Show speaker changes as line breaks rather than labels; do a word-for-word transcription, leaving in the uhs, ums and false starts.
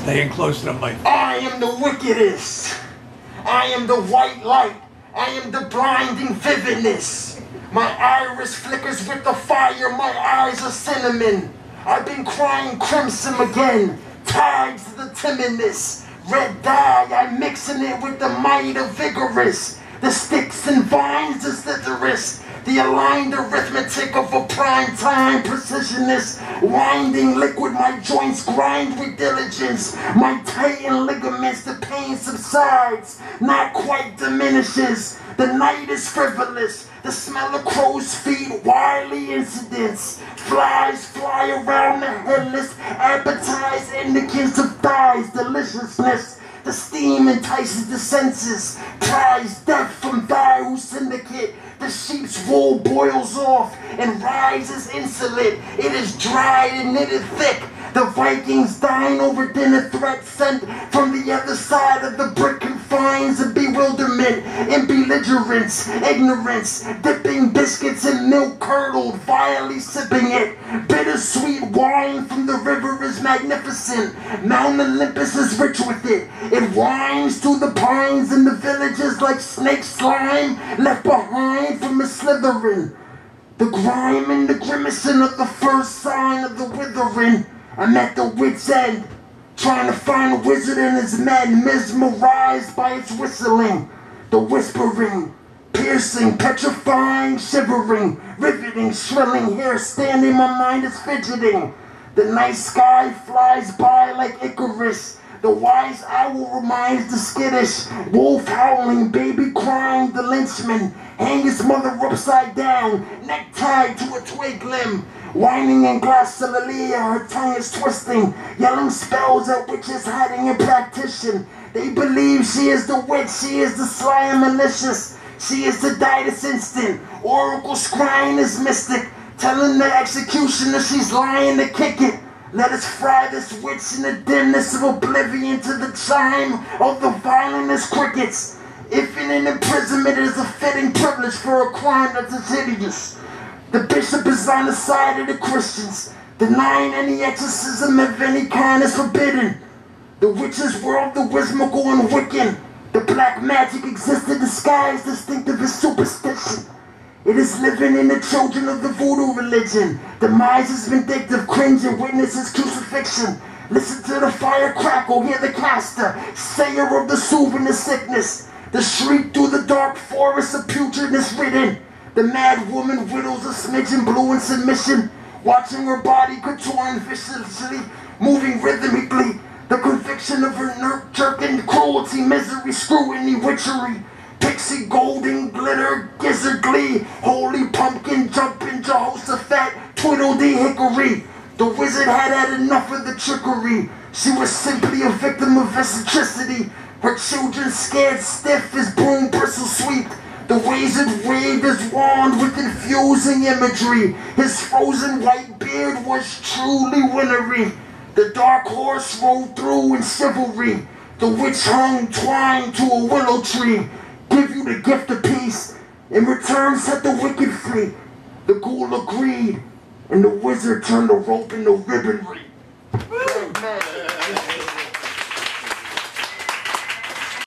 Staying close to the mic.
I am the wickedest. I am the white light. I am the blinding vividness. My iris flickers with the fire. My eyes are cinnamon. I've been crying crimson again. Tied to the timidness. Red dye, I'm mixing it with the might of vigorous. The sticks and vines, the slitherous. The aligned arithmetic of a prime time precisionist. Winding liquid, my joints grind with diligence. My tightened ligaments, the pain subsides, not quite diminishes. The night is frivolous. The smell of crow's feet, wily incidents. Flies fly around the headless, appetize indicants of thighs, deliciousness. The steam entices the senses, prize death from thy who syndicate. The sheep's wool boils off and rises insolent. It is dried and knitted thick. The Vikings dine over dinner threats sent from the other side of the brick confines of bewilderment and belligerence, ignorance, dipping biscuits in milk curdled, vilely sipping it. Bittersweet wine from the river is magnificent. Mount Olympus is rich with it. It winds through the pines and the villages like snake slime left behind from a Slytherin. The grime and the grimacing of the first sign of the withering. I'm at the wit's end, trying to find a wizard in his men, mesmerized by its whistling. The whispering, piercing, petrifying, shivering, riveting, shrilling, hair standing, my mind is fidgeting. The night sky flies by like Icarus. The wise owl reminds the skittish wolf howling, baby crying, the lynchman hang his mother upside down, neck tied to a twig limb. Whining in glossolalia, her tongue is twisting, yelling spells at witches hiding in practition. They believe she is the witch, she is the sly and malicious. She is the Ditus instant, oracle scrying is mystic, telling the executioner she's lying to kick it. Let us fry this witch in the dimness of oblivion to the chime of the violentest crickets. If in an imprisonment is a fitting privilege for a crime that's as hideous. The bishop is on the side of the Christians, denying any exorcism of any kind is forbidden. The witch's world, the whimsical and Wiccan. The black magic existed disguised distinctive as superstition. It is living in the children of the voodoo religion. Demise is vindictive, cringe and witnesses crucifixion. Listen to the fire crackle, hear the caster, sayer of the soothing the sickness. The shriek through the dark forest of putridness ridden. The mad woman whittles a smidgen blue in submission, watching her body contouring viciously, moving rhythmically. The conviction of her nerve-jerking cruelty, misery, scrutiny, witchery. Pixie golden glitter, gizzard glee, holy pumpkin jumping Jehoshaphat, twiddledy hickory. The wizard had had enough of the trickery. She was simply a victim of eccentricity. Her children scared stiff as broom bristle sweep. The wizard waved his wand with infusing imagery. His frozen white beard was truly wintry. The dark horse rode through in chivalry. The witch hung twined to a willow tree. Give you the gift of peace, in return set the wicked free. The ghoul agreed, and the wizard turned the rope into ribbonry.